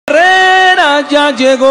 Herrera ya llegó.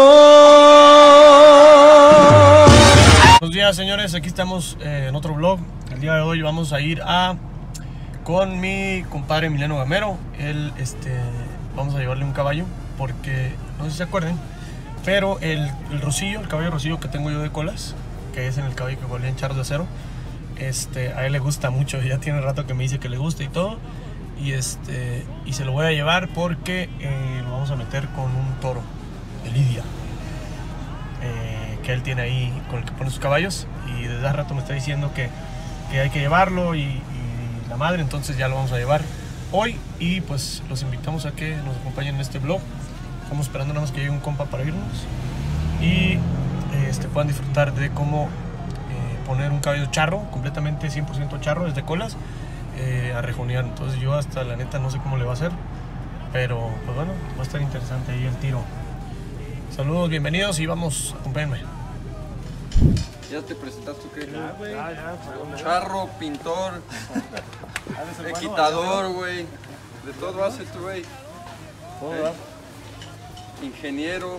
Buenos días, señores, aquí estamos en otro vlog. El día de hoy vamos a ir con mi compadre Emiliano Gamero. Él, vamos a llevarle un caballo porque, no sé si se acuerden, pero el Rosillo, el caballo Rosillo que tengo yo de colas, que es en el caballo que volví en charros de acero, a él le gusta mucho, ya tiene rato que me dice que le gusta y todo. Y se lo voy a llevar porque lo vamos a meter con un toro de lidia que él tiene ahí, con el que pone sus caballos, y desde hace rato me está diciendo que hay que llevarlo y la madre, entonces ya lo vamos a llevar hoy. Y pues los invitamos a que nos acompañen en este vlog. Estamos esperando nada más que llegue un compa para irnos y puedan disfrutar de cómo poner un caballo charro, completamente 100% charro, desde colas a rejonear. Entonces yo hasta la neta no sé cómo le va a hacer, pero pues bueno, va a estar interesante ahí el tiro. Saludos, bienvenidos y vamos, acompáñenme. ¿Ya te presentaste qué? Ya. Charro, pintor, equitador, güey. De todo haces tú, güey. Ingeniero.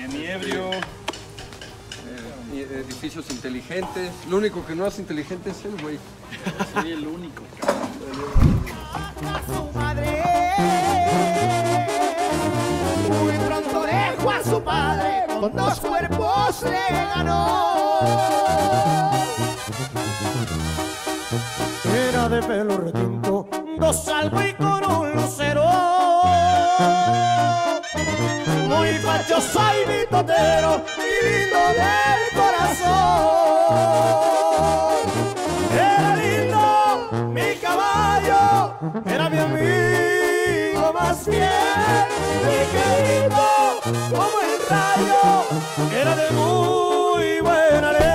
Edificios inteligentes. Lo único que no hace inteligente es él, güey. Sí, el único. Su madre, muy pronto dejó a su padre, con dos cuerpos le ganó. Era de pelo retinto, dos algo y con un lucero. Muy fachoso y mitotero, y lindo del corazón. Era lindo mi caballo, era mi amigo más fiel, mi querido como el rayo, era de muy buena ley.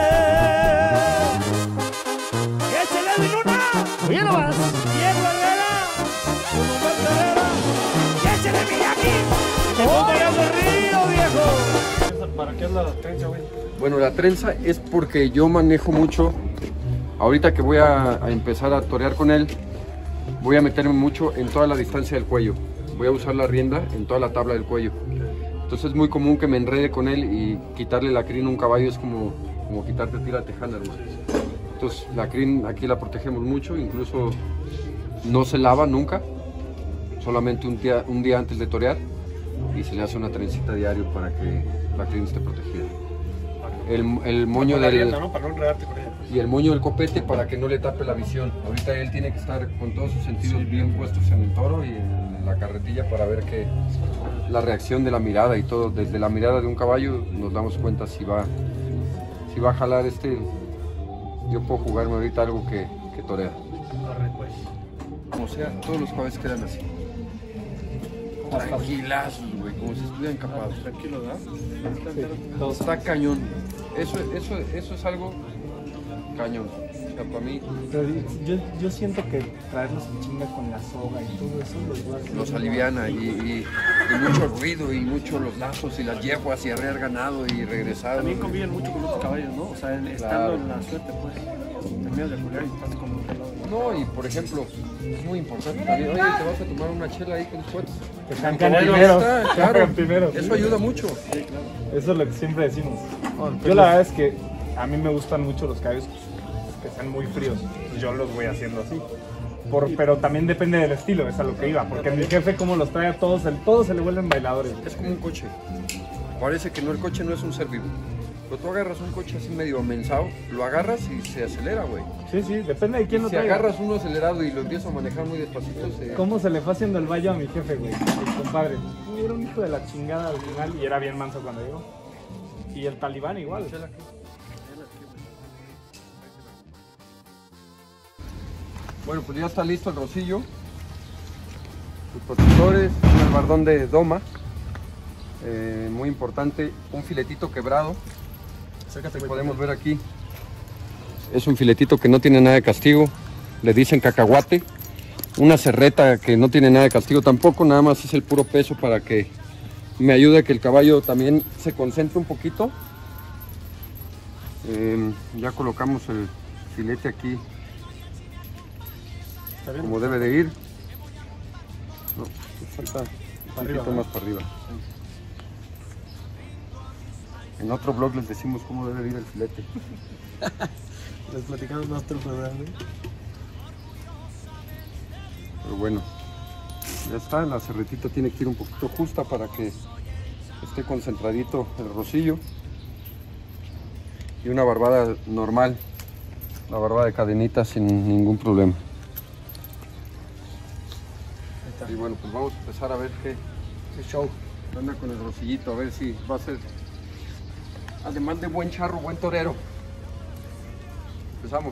¡Échale mi luna! ¡Oye nomás! ¡Bien Herrera! ¡Como Herrera! ¡Échale mi aquí! ¡Te pongo ya de río, viejo! ¿Para qué es la trenza, güey? Bueno, la trenza es porque yo manejo mucho. Ahorita que voy a empezar a torear con él, voy a meterme mucho en toda la distancia del cuello. Voy a usar la rienda en toda la tabla del cuello. Entonces es muy común que me enrede con él y quitarle la crin a un caballo es como quitarte tira tejana, hermano. Entonces la crin aquí la protegemos mucho, incluso no se lava nunca, solamente un día antes de torear, y se le hace una trencita diario para que la crin esté protegida. El moño Con la del... rienda, ¿no? Para no enredarte con ella. Y el moño del copete para que no le tape la visión. Ahorita él tiene que estar con todos sus sentidos bien puestos en el toro y en la carretilla para ver que la reacción de la mirada y todo. Desde la mirada de un caballo nos damos cuenta si va a jalar Yo puedo jugarme ahorita algo que torea. Como sea, todos los caballos quedan así. Tranquilazos, güey, como si estuvieran capados. Tranquilo, ¿verdad? Está cañón. Eso es algo cañón. O sea, para mí Pero yo siento que traerlos en chinga con la soga y todo eso los aliviana y mucho ruido y mucho los lazos y las yeguas y arrear ganado y regresar. También conviven mucho con los caballos, ¿no? O sea, estando en la suerte, pues, terminas de jugar y estás con un reloj. No, y por ejemplo, es muy importante también. Oye, te vas a tomar una chela ahí con suerte. Que cancan primero. Claro, primero. eso ayuda mucho. Eso es lo que siempre decimos. Yo la verdad es que a mí me gustan mucho los caballos que sean muy fríos. Yo los voy haciendo así. Pero también depende del estilo, es a lo que iba. Porque mi jefe como los trae a todos se le vuelven bailadores. Es como un coche. Parece que no, el coche no es un ser vivo. Pero tú agarras un coche así medio amensado, lo agarras y se acelera, güey. Sí, depende de quién lo Si traiga. agarras uno acelerado y lo empiezas a manejar muy despacito, ¿Cómo se le fue haciendo el baño a mi jefe, güey? Mi compadre. Era un hijo de la chingada al final y era bien manso cuando llegó. Y el talibán igual. Bueno, pues ya está listo el Rosillo. Sus protectores, un albardón de doma. Muy importante, un filetito quebrado. Que podemos ver aquí. Es un filetito que no tiene nada de castigo. Le dicen cacahuate. Una cerreta que no tiene nada de castigo tampoco. Nada más es el puro peso para que me ayude a que el caballo también se concentre un poquito. Ya colocamos el filete aquí como debe de ir. No, falta un poquito más para arriba. En otro blog les decimos cómo debe ir el filete. Les platicamos más trucos, ¿verdad? Pero bueno, ya está, la cerretita tiene que ir un poquito justa para que esté concentradito el rocillo. Y una barbada normal, la barbada de cadenita sin ningún problema. Y bueno, pues vamos a empezar a ver qué show anda con el rocillito, a ver si va a ser, además de buen charro, buen torero. Empezamos.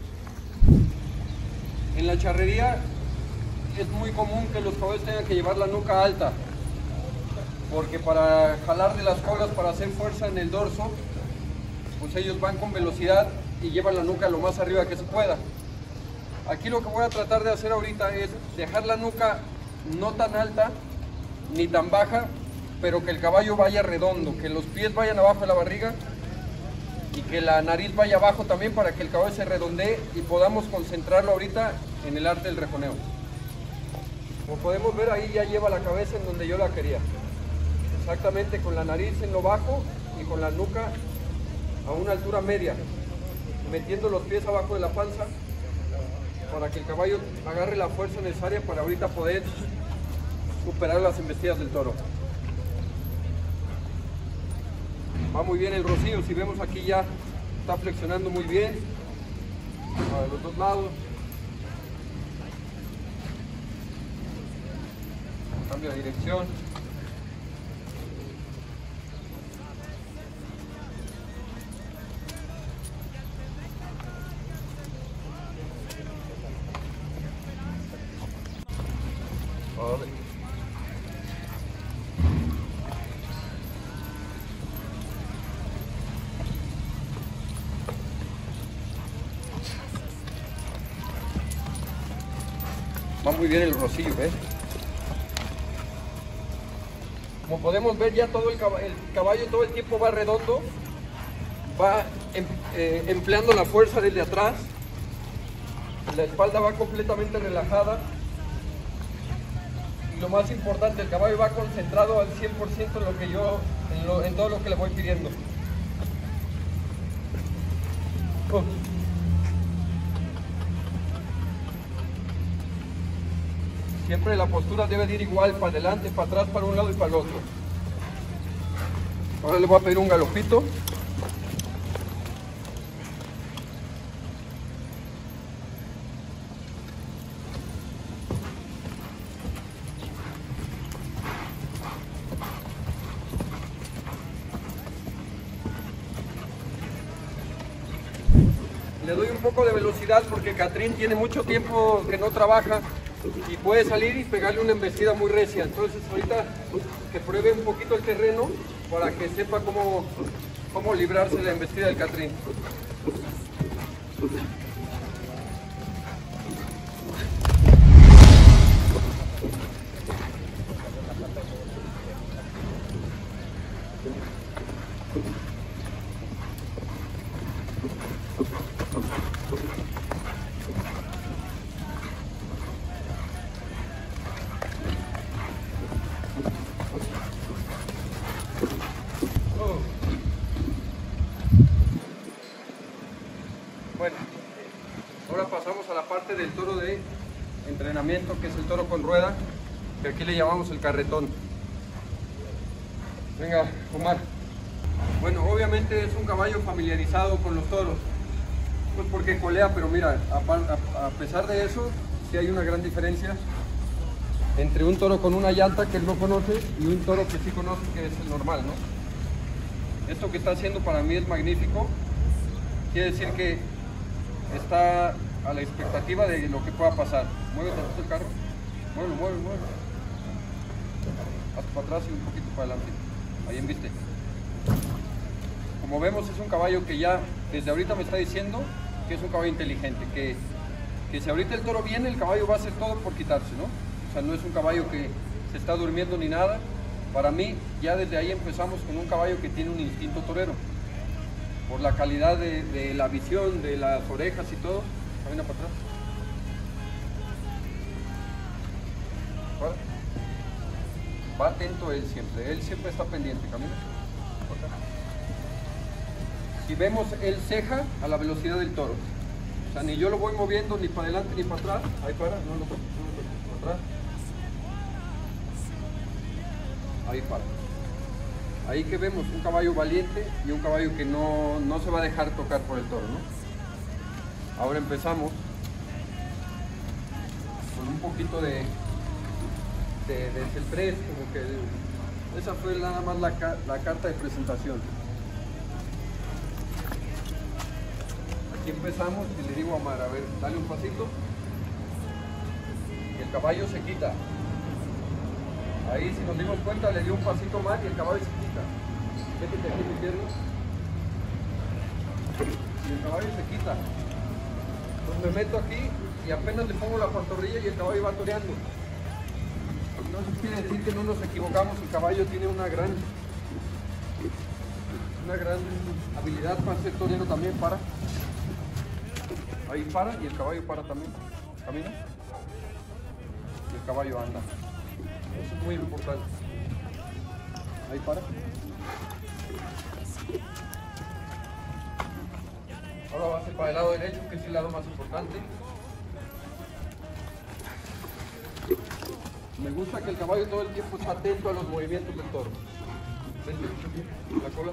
En la charrería es muy común que los caballos tengan que llevar la nuca alta, porque para jalar de las colas, para hacer fuerza en el dorso, pues ellos van con velocidad y llevan la nuca lo más arriba que se pueda. Aquí lo que voy a tratar de hacer ahorita es dejar la nuca no tan alta ni tan baja, pero que el caballo vaya redondo, que los pies vayan abajo de la barriga y que la nariz vaya abajo también, para que el caballo se redondee y podamos concentrarlo ahorita en el arte del rejoneo. Como podemos ver, ahí ya lleva la cabeza en donde yo la quería, exactamente con la nariz en lo bajo y con la nuca a una altura media, metiendo los pies abajo de la panza para que el caballo agarre la fuerza necesaria para ahorita poder superar las embestidas del toro. Va muy bien el rocillo, si vemos aquí ya está flexionando muy bien a los dos lados. Cambia de dirección. Va muy bien el rocillo, ¿ves? Como podemos ver, ya todo el caballo todo el tiempo va redondo, va empleando la fuerza desde atrás, la espalda va completamente relajada y lo más importante, el caballo va concentrado al 100% en lo que yo, en todo lo que le voy pidiendo. Siempre la postura debe de ir igual, para adelante, para atrás, para un lado y para el otro. Ahora le voy a pedir un galopito. Le doy un poco de velocidad porque Catrín tiene mucho tiempo que no trabaja y puede salir y pegarle una embestida muy recia. Entonces ahorita que pruebe un poquito el terreno para que sepa cómo librarse de la embestida del Catrín. Bueno, ahora pasamos a la parte del toro de entrenamiento, que es el toro con rueda, que aquí le llamamos el carretón. Venga, Omar. Bueno, obviamente es un caballo familiarizado con los toros, pues porque colea, pero mira, a pesar de eso, sí hay una gran diferencia entre un toro con una llanta que él no conoce y un toro que sí conoce, que es el normal, ¿no? Esto que está haciendo para mí es magnífico. Quiere decir que está a la expectativa de lo que pueda pasar. Mueve tantito el carro. Mueve. Hasta para atrás y un poquito para adelante. Ahí embiste. Como vemos, es un caballo que ya desde ahorita me está diciendo que es un caballo inteligente, que si ahorita el toro viene, el caballo va a hacer todo por quitarse, ¿no? O sea, no es un caballo que se está durmiendo ni nada. Para mí, ya desde ahí empezamos con un caballo que tiene un instinto torero, por la calidad de la visión, de las orejas y todo. Camina para atrás. Va atento él siempre está pendiente. Camina. Si vemos, él ceja a la velocidad del toro. O sea, ni yo lo voy moviendo ni para adelante ni para atrás. Ahí para, no para atrás. Ahí para. Ahí que vemos un caballo valiente y un caballo que no se va a dejar tocar por el toro, ¿no? Ahora empezamos con un poquito de celprés, como que esa fue nada más la carta de presentación. Aquí empezamos y le digo a Mar, a ver, dale un pasito. Y el caballo se quita. Ahí, si nos dimos cuenta, le dio un pasito más y el caballo se quita. Métete aquí, mi pierna. Y el caballo se quita. Entonces me meto aquí y apenas le pongo la pantorrilla y el caballo va toreando. Entonces quiere decir que no nos equivocamos, el caballo tiene una gran habilidad para ser torero también, para. Ahí para y el caballo para también. Camina. Y el caballo anda. Eso es muy importante. Ahí para. Ahora va a ser para el lado derecho, que es el lado más importante. Me gusta que el caballo todo el tiempo esté atento a los movimientos del toro. La cola.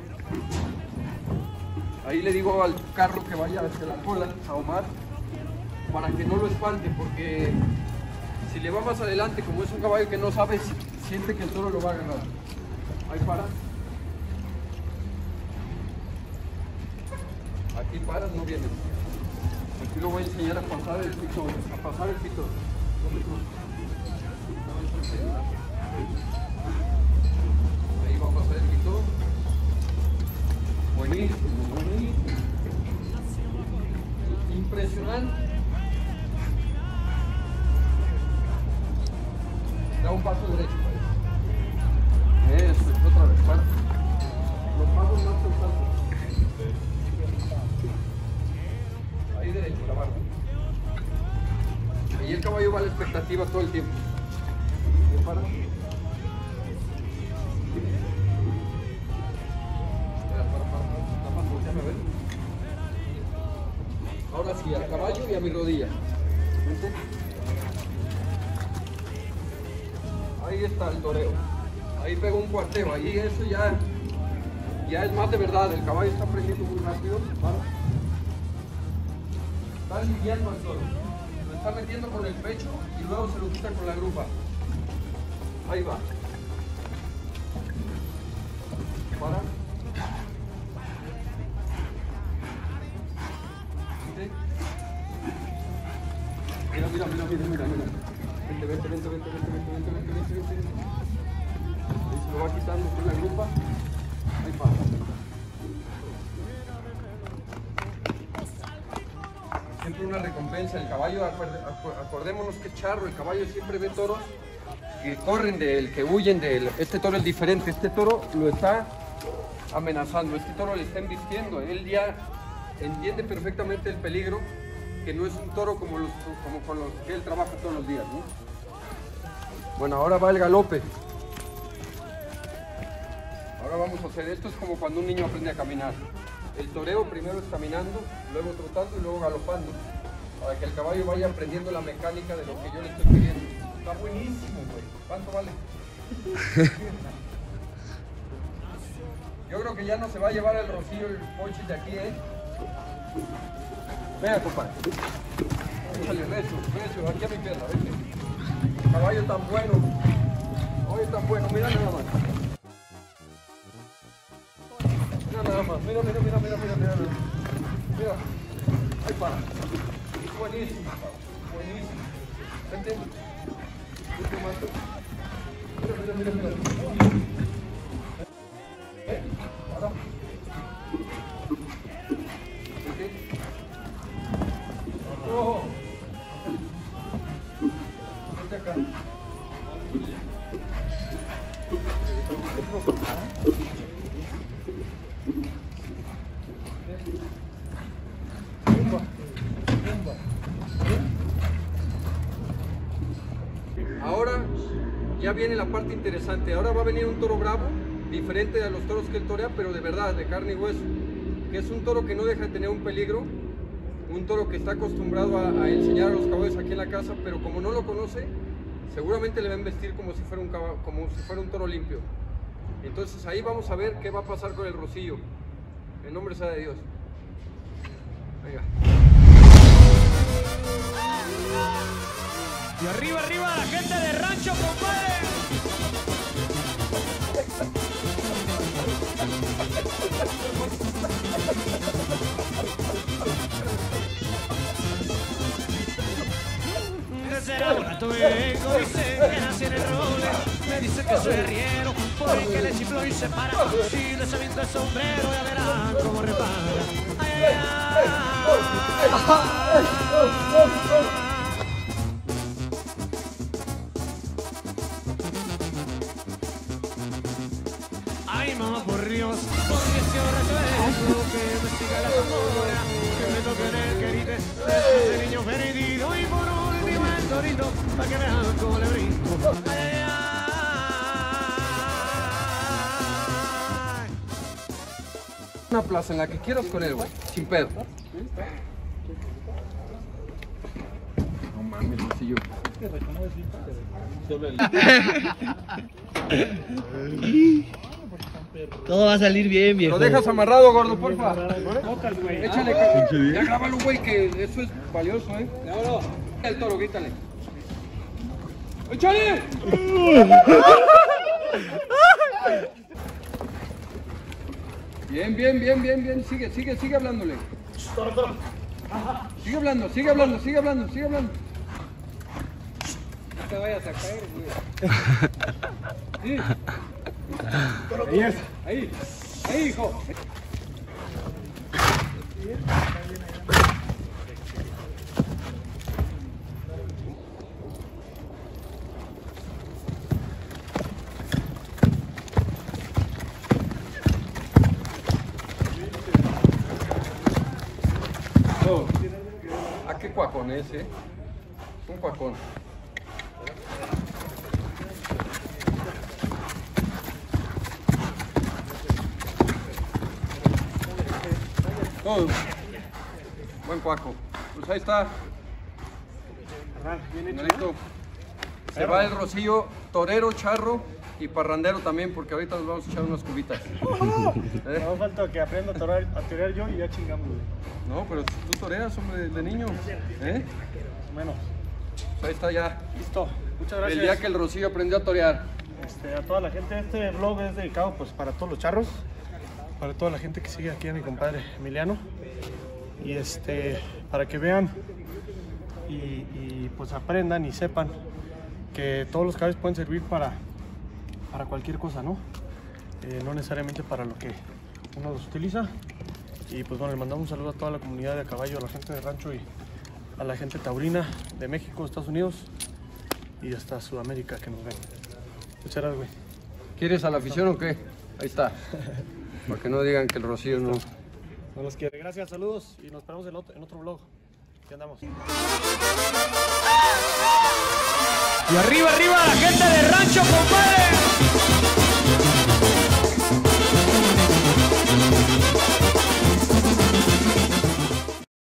Ahí le digo al carro que vaya hacia la cola, a Omar, para que no lo espante, porque si le va más adelante, como es un caballo que no sabe, siente que el toro lo va a agarrar. Ahí para. Aquí paras, no vienes. Aquí lo voy a enseñar a pasar el pitón, Ahí va a pasar el pitón. Buenísimo, buenísimo. Impresionante. Da un paso derecho. Eso, otra vez, para. Los pasos más constantes. Ahí derecho, la barra. Ahí el caballo va a la expectativa todo el tiempo. Para. Ahora sí, al caballo y a mi rodilla. Ahí está el toreo. Ahí pego un cuarteo. Ahí eso ya es más de verdad. El caballo está aprendiendo muy rápido. Para. Está aliviando al toro. Lo está metiendo con el pecho y luego se lo quita con la grupa. Ahí va. Para. Mira. Vente. Ahí se lo va quitando con la grupa. Ahí para. Siempre una recompensa. El caballo, acordémonos que charro, el caballo siempre ve toros que corren de él, que huyen de él. Este toro es diferente, este toro lo está amenazando, este toro le está embistiendo. Él ya entiende perfectamente el peligro, que no es un toro como con los que él trabaja todos los días, ¿no? Bueno, ahora va el galope. Ahora vamos a hacer esto, es como cuando un niño aprende a caminar. El toreo primero es caminando, luego trotando y luego galopando, para que el caballo vaya aprendiendo la mecánica de lo que yo le estoy pidiendo. Está buenísimo, güey. ¿Cuánto vale? Yo creo que ya no se va a llevar el rocío el coche de aquí, ¿eh? Venga, compadre. Échale recio, aquí a mi pierna, vete. Caballo tan bueno. Oye, tan bueno, mira nada más. Mira nada más, mira. Mira, ahí para. Buenísimo. Vente. Mira. Ahora. Oh. Vente acá. Ahora ya viene la parte interesante. Ahora va a venir un toro bravo, diferente a los toros que él torea, pero de verdad, de carne y hueso. que es un toro que no deja de tener un peligro, un toro que está acostumbrado a enseñar a los caballos aquí en la casa, pero como no lo conoce, seguramente le va a embestir como si fuera un toro limpio. Entonces ahí vamos a ver qué va a pasar con el Rosillo. En nombre sea de Dios. Venga. Y arriba, arriba, la gente de rancho, compadre. Desde el laboratorio vengo, dice que nací en el roble. Me dice que soy arriero, porque le chiflo y se para. Si le se avienta el sombrero, ya verán cómo repara. Ay, ay, ay, mamá por Dios, porque ese borracho es que me siga la tambora, que me toque en el querite, ese niño perdido y por último el torito, pa' que vean cómo le brinco. Ay, ay, ay. Una plaza en la que quieras con él, güey, sin pedo. No mames, Rosillo. Todo va a salir bien, viejo. Lo dejas amarrado, gordo, porfa. Échale, ya grábalo, güey, que eso es valioso, El toro, quítale. ¡Échale! Bien, bien, bien, bien, bien. Sigue hablándole. Sigue hablando. No te vayas a caer, güey. Sí. Ahí, hijo. Oh. ¿A qué cuacón es, Un cuacón. Oh. Buen cuaco. Pues ahí está. Listo. Se va el Rosillo, torero, charro y parrandero también, porque ahorita nos vamos a echar unas cubitas. No falta que aprenda a torear yo y ya chingamos. No, pero tú toreas, hombre, de niño. Bueno, pues ahí está ya. listo. Muchas gracias. El día que el Rosillo aprendió a torear. A toda la gente, este vlog es dedicado pues para todos los charros, para toda la gente que sigue aquí a mi compadre Emiliano, y para que vean y pues aprendan y sepan que todos los caballos pueden servir para cualquier cosa, ¿no? No necesariamente para lo que uno los utiliza. Y pues bueno, le mandamos un saludo a toda la comunidad de a caballo, a la gente de rancho y a la gente taurina de México, Estados Unidos y hasta Sudamérica que nos ven. Muchas gracias, güey. ¿Quieres a la afición o qué? Ahí está. Para que no digan que el Rosillo no los quiere. Gracias, saludos y nos esperamos en otro vlog. Aquí andamos. Y arriba, arriba, la gente de rancho, compadre.